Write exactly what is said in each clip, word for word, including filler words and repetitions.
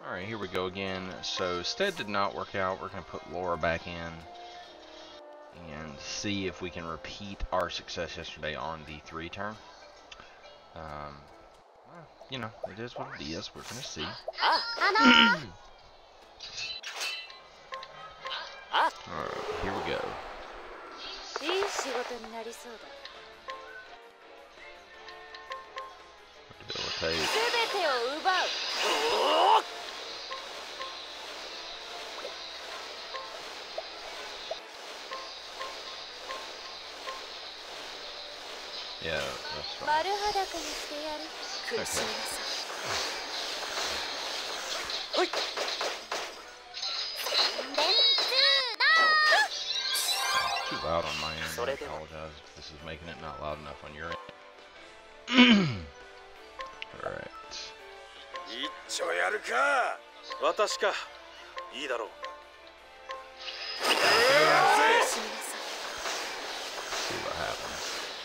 Alright, here we go again. So, Stead did not work out. We're going to put Laura back in and see if we can repeat our success yesterday on the three turn. Um, well, you know, it is what it is. We're going to see. Alright, here we go. Debilitate. Yeah, that's fine. Okay. Too loud on my end. I apologize if this is making it not loud enough on your end. Alright. See what happens.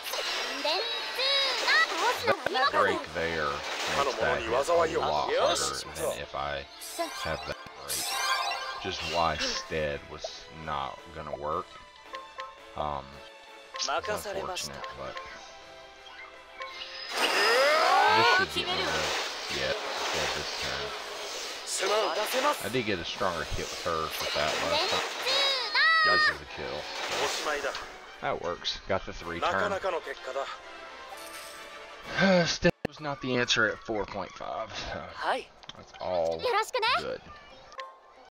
That break there makes that hit a lot harder than if I have that break. Just why Stead was not gonna work. Um, it's unfortunate, but this should get me the yeah, Stead this turn. I did get a stronger hit with her with that last time. This is a kill. So that works. Got the three turn. Uh, Stead was not the answer at four point five. So that's all good.